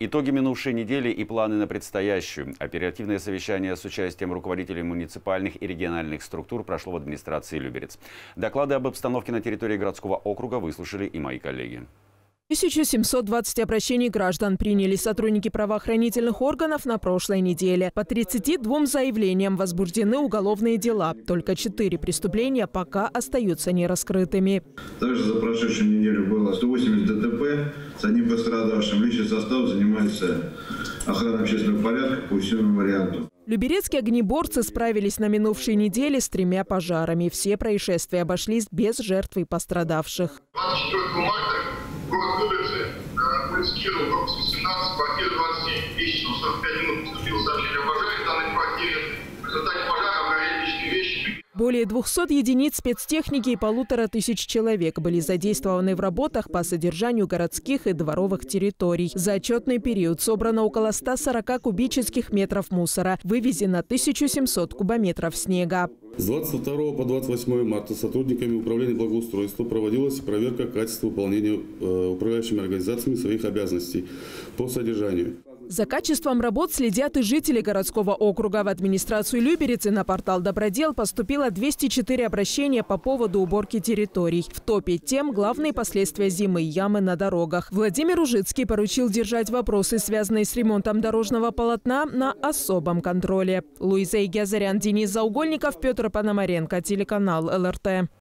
Итоги минувшей недели и планы на предстоящую. Оперативное совещание с участием руководителей муниципальных и региональных структур прошло в администрации Люберец. Доклады об обстановке на территории городского округа выслушали и мои коллеги. 1720 обращений граждан приняли сотрудники правоохранительных органов на прошлой неделе. По 32 заявлениям возбуждены уголовные дела. Только 4 преступления пока остаются нераскрытыми. Также за прошедшую неделю было 180 ДТП с одним пострадавшим. Личный состав занимается охраной общественного порядка по всему варианту. Люберецкие огнеборцы справились на минувшей неделе с 3 пожарами. Все происшествия обошлись без жертв и пострадавших. 24 марта город Люберцы, улица Кирова, корпус 18, квартира 27, вечером 45 минут поступило сообщение о пожаре в данной квартире. В результате пожара обгорели личные вещи. Более 200 единиц спецтехники и 1500 человек были задействованы в работах по содержанию городских и дворовых территорий. За отчетный период собрано около 140 кубических метров мусора, вывезено 1700 кубометров снега. С 22 по 28 марта сотрудниками управления благоустройства проводилась проверка качества выполнения управляющими организациями своих обязанностей по содержанию. За качеством работ следят и жители городского округа. В администрацию Люберец и на портал «Добродел» поступило 204 обращения по поводу уборки территорий. В топе тем главные последствия зимы – ямы на дорогах. Владимир Ужицкий поручил держать вопросы, связанные с ремонтом дорожного полотна, на особом контроле. Луиза Игязарян, Денис Заугольников, Петр Пономаренко, телеканал ЛРТ.